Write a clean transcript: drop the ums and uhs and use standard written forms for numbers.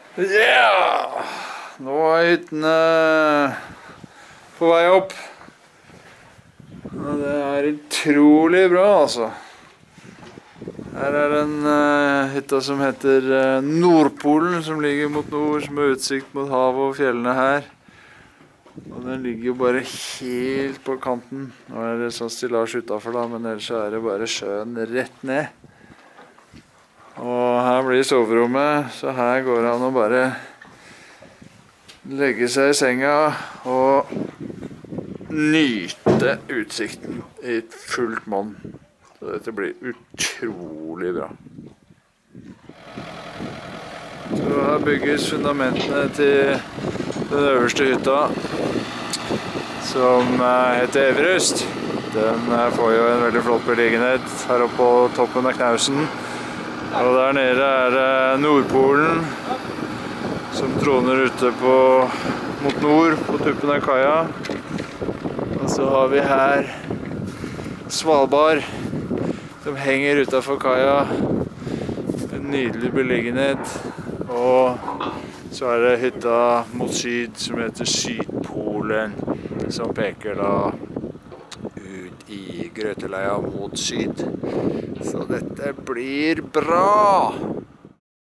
Ja! Nå er hyttene på vei opp. Og det er utrolig bra, altså. Her er en hytta som heter Nordpolen, som ligger mot nord, som har utsikt mot havet og fjellene her. Og den ligger jo bare helt på kanten. Nå er det sånn stillasj utenfor da, men ellers er det bare sjøen rett ned. Og her blir soverommet, så her går det an å bare legge seg i senga og nyte utsikten i et fullt monn. Så dette blir utrolig bra. Så her bygges fundamentene til den øverste hytta, som heter Everest. Den får jo en veldig flott beliggenhet her oppe på toppen av knausen. Og der nede er det Nordpolen, som troner ute mot nord på tuppen av kaia. Og så har vi her Svalbard, som henger utenfor kaia. En nydelig beliggenhet. Og så er det hytta mot syd, som heter Sydpolen, som peker da ut i grøteleia mot syd. Så dette blir bra!